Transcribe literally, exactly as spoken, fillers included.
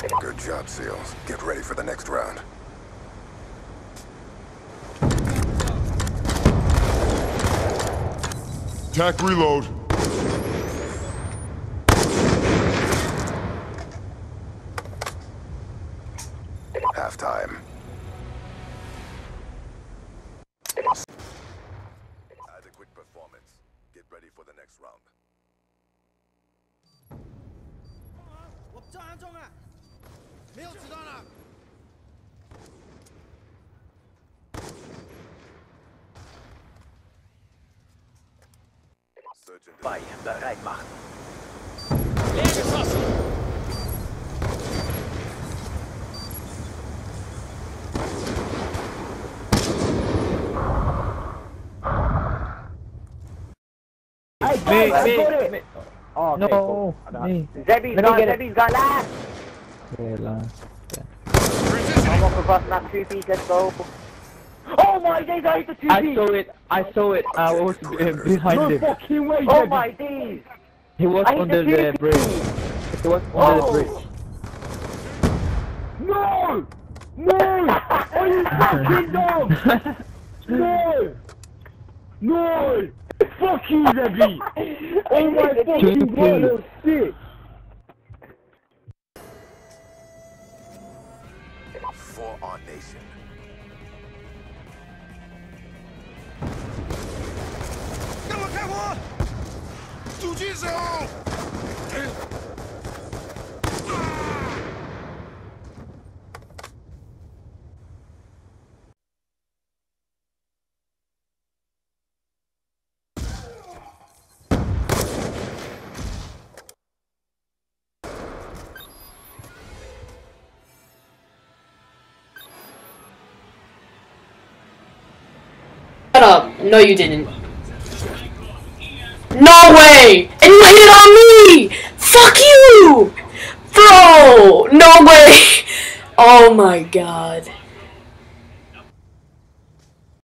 Good job, SEALs. Get ready for the next round. Tac reload. Halftime. Adequate performance. Get ready for the next round. 我照安中啊，没有子弹了。 Bei, bereit machen. Leer geschossen. Me, me, me. Oh, okay, No, cool. me. Zebby's Let me got, get it. Zebby's got last. Okay, last. I'm up across that two feet, let's go. Oh my days, I hit the two I feet. saw it. I saw it. I was uh, behind No him. fucking way, Oh Zebby. my days. He was I hit under the the two bridge. feet. He was Oh. under the bridge. No! No! Are you fucking dumb? No! No! Fuck you, Zebby! Oh my fucking god, you're sick! For our nation. Shut up. No, you didn't. No way! And you hit it on me! Fuck you! Bro! No way! Oh my god.